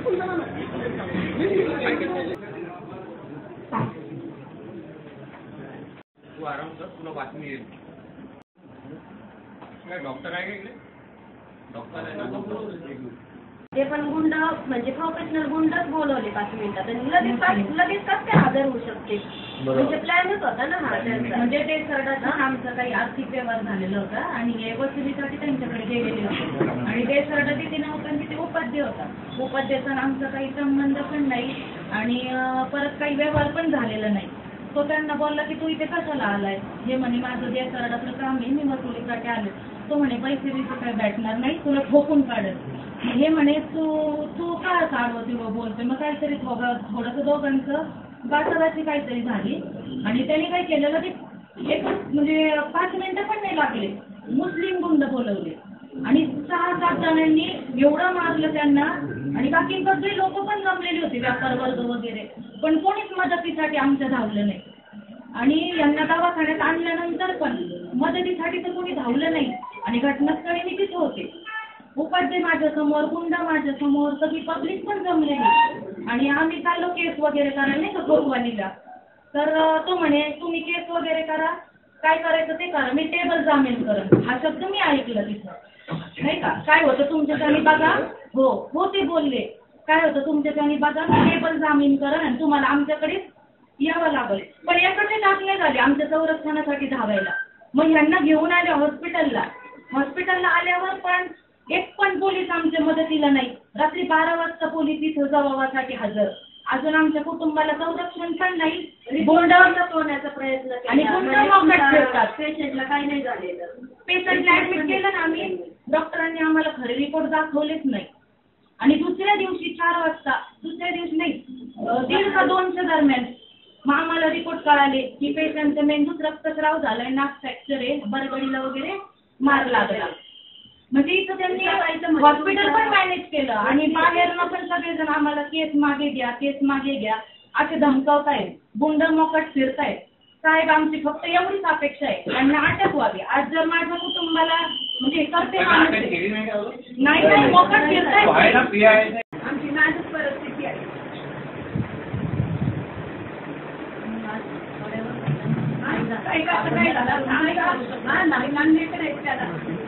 तू आराम कर, तुला बातमी येईल. काय डॉक्टर आहे का इकडे? डॉक्टर आहे ना. ते पण गुंड म्हणजे प्रोफेशनल गुंडच बोलवले 5 मिनिटात आणि लगेच कसं काय हजर होऊ शकते. म्हणजे प्लॅनच होता ना हा त्यांचा. म्हणजे ते सरडाचं आमचं काही आर्थिक व्यवहार झालेला होता आणि वसुलीसाठी त्यांच्याकडे गेलेले होते आणि ते सरडा तिथे नव्हतं, तिथे उपाध्य होता. उपाध्याचा आमचा काही संबंध पण नाही आणि परत काही व्यवहार पण झालेला नाही. तो त्यांना बोलला की तू इथे कशाला आलाय. हे म्हणे माझं जे सरडाचं काम आहे, मी वसुलीसाठी आलो. तो म्हणे पैसे बिसे काय भेटणार नाही, तुला ठोकून काढत. हे म्हणे तू का काढवते व बोलते. मग काहीतरी थोडंसं दोघांचं बाचाबाची काहीतरी झाली आणि त्यांनी काय केलेलं की एक म्हणजे 5 मिनिटं पण नाही लागले, मुस्लिम गुंड बोलवले आणि 6-7 जणांनी एवढं मारलं त्यांना आणि बाकी सगळे लोक पण जमलेले होते, व्यापार वर्ग वगैरे, पण कोणीच मदतीसाठी आमच्या धावलं नाही. आणि यांना दवाखान्यात आणल्यानंतर पण मदतीसाठी तर कोणी धावलं नाही आणि घटनास्थळी मी तिथे होते. उपाध्याय माझ्यासमोर, गुंड माझ्यासमोर, सगळी पब्लिक पण जमलेली आणि आम्ही चाललो केस वगैरे करायला नाही का कोतवालीला. तर तो म्हणे तुम्ही केस वगैरे करा, काय करायचं ते करा, मी टेबल जामीन करेन. हा शब्द मी ऐकला तिथं, नाही का. काय होतं तुमच्या त्याने बघा. हो ते बोलले काय होतं तुमच्या त्याने बघा, मी टेबल जामीन करेन आणि तुम्हाला आमच्याकडे यावं लागेल. पण याकडे टाकले झाले आमच्या संरक्षणासाठी धावायला. मग ह्यांना घेऊन आले हॉस्पिटलला आल्यावर पण एक पण पोलीस आमच्या मदतीला नाही. रात्री 12 वाजता पोलीस इथं जबाबासाठी हजर. अजून आमच्या कुटुंबाला संरक्षण पण नाही. गोंडावर लपवण्याचा प्रयत्न केला आणि गुंड मोकाट फिरतात. पेशंटला काही नाही झालेलं. पेशंटला ऍडमिट केलं ना आम्ही, डॉक्टरांनी आम्हाला खरे रिपोर्ट दाखवलेच नाही. आणि दुसऱ्या दिवशी 4 वाजता, दुसऱ्या दिवशी नाही 1:30 का 2च्या दरम्यान मग आम्हाला रिपोर्ट कळाले की पेशंटचं मेंदूत रक्तस्राव झालाय, नाक फ्रॅक्चर आहे, बरगडीला वगैरे मार लागला. म्हणजे इथं त्यांनी हॉस्पिटल पण मॅनेज केलं आणि बाहेरनं पण सगळेजण आम्हाला केस मागे घ्या असे धमकावतायत. गुंड मोकाट फिरतायत. साहेब आमची फक्त एवढीच अपेक्षा आहे, त्यांना अटक व्हावी. आज जर माझ्या कुटुंबाला म्हणजे करते नाही मोकाट फिरतायत. आमची नाजूक परिस्थिती आहे. काय झालं नाही मान्य करायचं त्याला.